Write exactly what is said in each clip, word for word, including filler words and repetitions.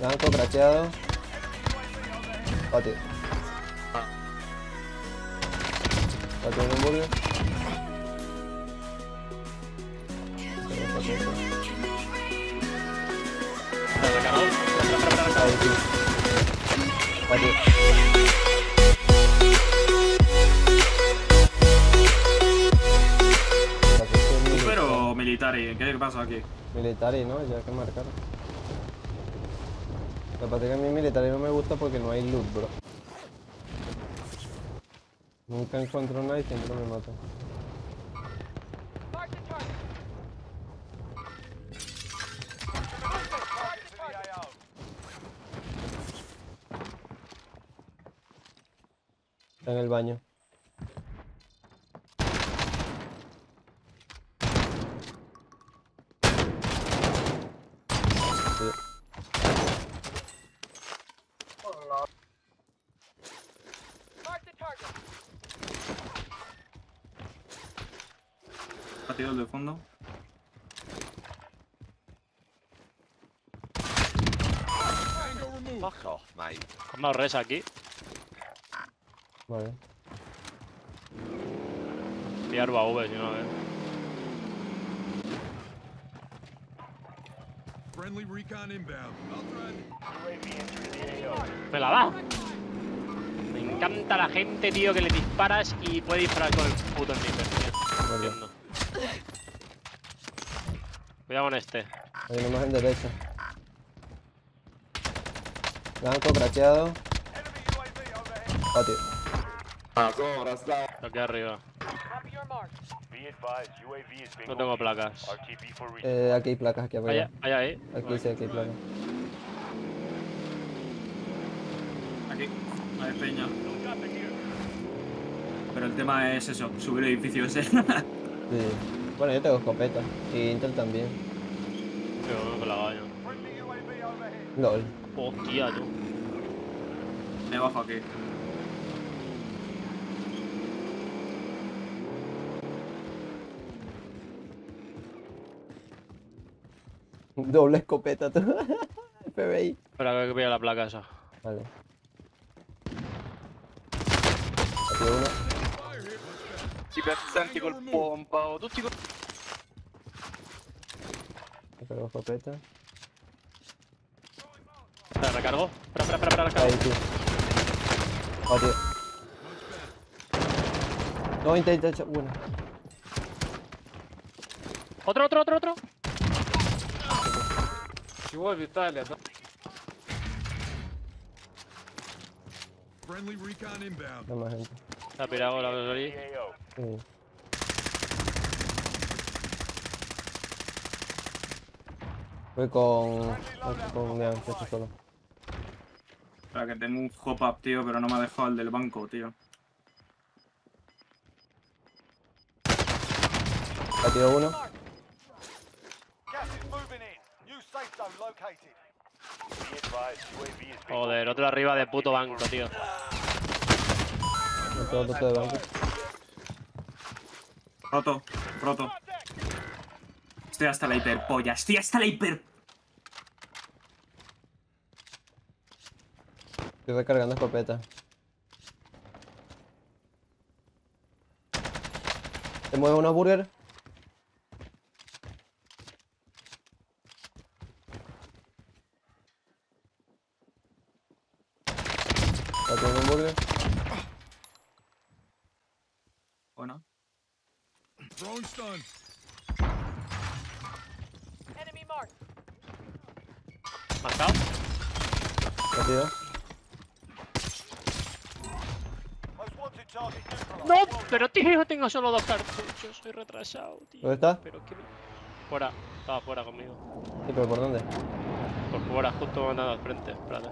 Blanco, craqueado. Pati. Pati en un burger. Ahí sí. Pati. Pero military, ¿qué pasa aquí? Military, ¿no? Ya que marcar. La parte que a mí military no me gusta porque no hay loot, bro. Nunca encuentro nada y siempre me matan. Está en el baño. Sí. Partido el de fondo. Fuck off, mate. Vamos res aquí. Vale. Pillar V, si no, eh. Friendly recon inbound. I'll try. ¡Me la da! Me encanta la gente, tío, que le disparas y puede disparar con el puto sniper, tío. No entiendo. Cuidado con este. Hay uno más en derecha. Blanco, craqueado. Pati. Aquí arriba. No tengo placas. Eh, aquí hay placas, aquí arriba. Allá, allá, ahí. Aquí sí, aquí hay placas. Aquí, hay peña. Pero el tema es eso, subir edificios, eh. Sí. Bueno, yo tengo escopeta. Y Intel también. Pero con la galla. LOL. Hostia, tú. Me bajo aquí. Doble escopeta, tú. F B I. Espera que vea la placa esa. Vale. Aquí uno. Si presenti col pompa o tutti col... Me pego escopeta. Espera, recargo. Espera, espera, espera, espera, Ahí recargo. sí. Oh, tío. No, Intel, Intel, bueno. Otro, otro, otro, otro. Чего, Виталий? Да? Friendly recon inbound. No más gente. Se ha pirado la gasolina. Sí. Voy con... con Neon, que estoy solo. Espera, que tengo un hop-up, tío, pero no me ha dejado el del banco, tío. Batido uno. Joder, otro arriba de puto banco, tío. Otro, otro de banco. Roto, roto. Estoy hasta la hiperpolla, estoy hasta la hiper... Estoy recargando escopeta. ¿Te mueve unos burger? ¿Tiene un burger? Bueno. Throwing stun. ¿Marcado? Batido. ¡No! Pero tío, tengo solo dos cartuchos. Soy retrasado, tío. ¿Dónde está? Pero qué... Fuera. Estaba fuera conmigo. Sí, pero ¿por dónde? Por fuera, justo mandando al frente. Espérate.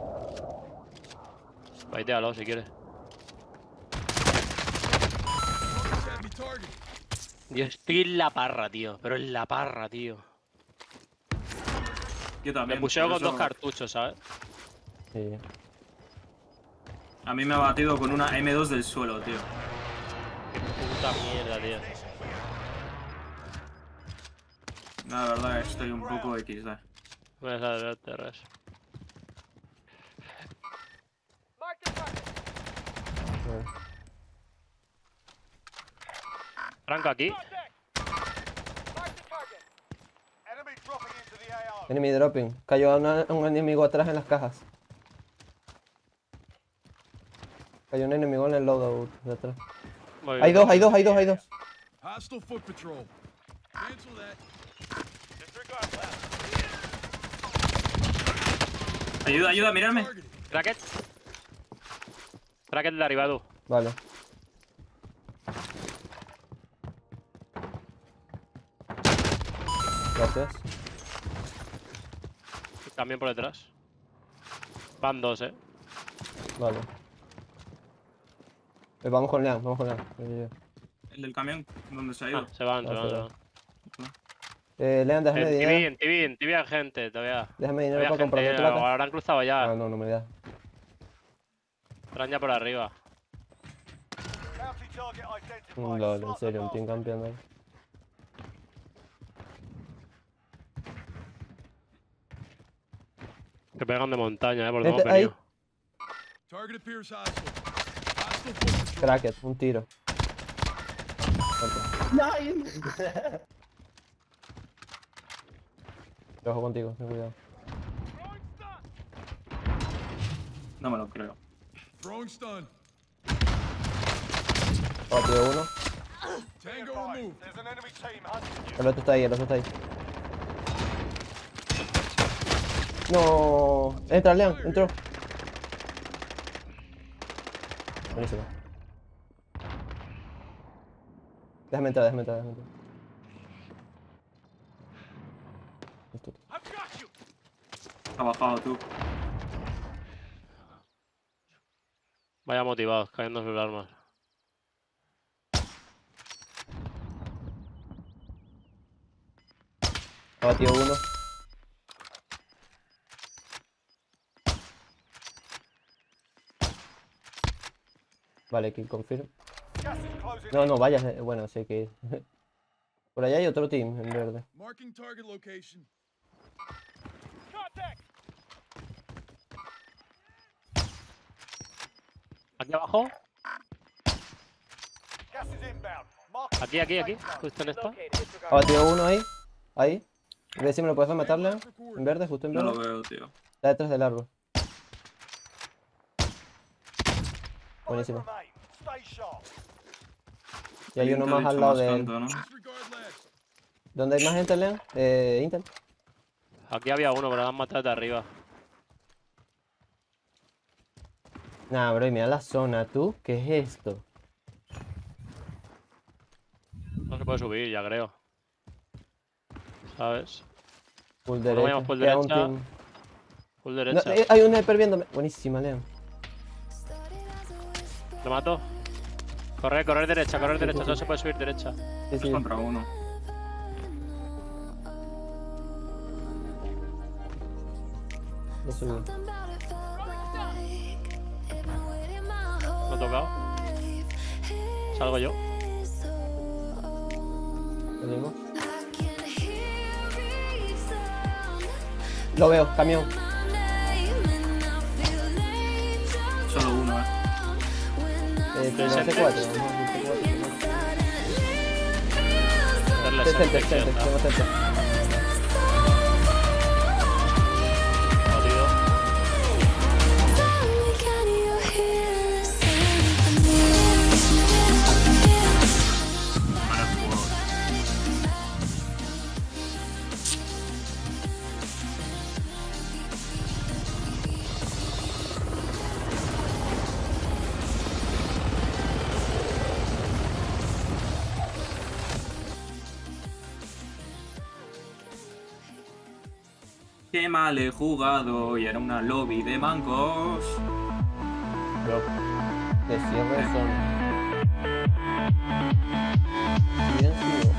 Baitealo si quieres. Yo estoy en la parra, tío. Pero en la parra, tío. Yo también. Me puseo con eso... dos cartuchos, ¿sabes? Sí. A mí me ha batido con una M dos del suelo, tío. Qué puta mierda, tío. No, la verdad estoy un poco equis de. Voy a salir de res. Vale. Franco aquí. Enemy dropping. Cayó una- un enemigo atrás en las cajas. Cayó un enemigo en el loadout de atrás. Voy Hay bien. dos, hay dos, hay dos, hay dos. Hostile foot patrol. Cancel that. Ayuda, ayuda, mirarme. Targeted. Cracket. Cracket de arriba, tú. Vale. Gracias. También por detrás. Van dos, eh. Vale. Eh, vamos con Leon, vamos con Leon. Eh, El del camión, ¿dónde se ha ido? Ah, se van, se Ah, van, se se van. van. eh, Leon, déjame En T V, dinero. en T V, en T V hay gente todavía. Déjame dinero Había para gente, comprar mi o plata. habrán cruzado ya. Ah, no, no me da. Estarán ya por arriba. Un lol, en serio, un team campeando ahí. Que pegan de montaña, eh, por donde Vente, hemos ahí. venido. Target appears hostile. Hostile foot patrol. Cracket, un tiro. Trabajo contigo, ten cuidado. No me lo creo. Throwing stun. Batido uno. Tango removed. El otro está ahí, el otro está ahí. No. Entra, Leon, entró. Buenísimo. Déjame entrar, déjame entrar, déjame entrar. Esto. Ha bajado tú. Vaya motivados, cayendo sus armas. Ha batido uno. Vale, kill confirm. No, no, vayas. eh, Bueno, sí hay que ir. Por allá hay otro team en verde. Marking target location. Aquí abajo. Aquí, aquí, aquí. Justo en esta. Ha batido uno ahí. Ahí. Ve si me lo puedes matar, Leon. En verde, justo en No verde. lo veo, tío. Está detrás del árbol. Buenísimo. Y hay uno Intel más hecho al lado de él. canto, ¿no? Disregard last. ¿Dónde hay más gente, Leon? Eh, Intel. Aquí había uno, pero lo han matado de arriba. Nah, bro, y mira la zona, ¿tú? ¿Qué es esto? No se puede subir, ya creo. ¿Sabes? Full No derecha. vayamos por Queda un derecha. team. Full No, derecha. eh, hay un sniper viéndome. Buenísima, Leon. Lo mato. Correr, correr derecha, correr derecha. Solo se puede subir derecha. Sí, Dos sí. contra uno. Lo subí. Lo he tocado. Salgo yo. Salimos. Lo veo, camión. Solo uno, eh. Eh, tengo Presente. C cuatro. Ajá, C cuatro. Hacerle Center, sentry, center, ya tengo está. center. Jodido. Para el juego. Qué mal he jugado y era una lobby de mancos. Bro, de cierre son. Bien, sí,